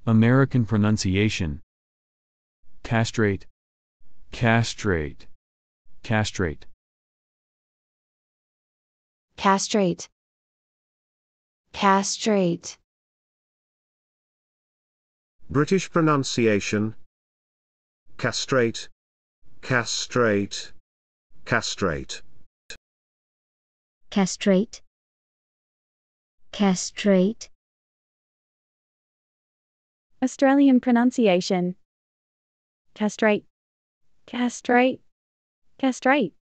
American pronunciation. Castrate, castrate, castrate. Castrate. Castrate. British pronunciation. Castrate, castrate, castrate. Castrate. Castrate. Australian pronunciation. Castrate, castrate, castrate.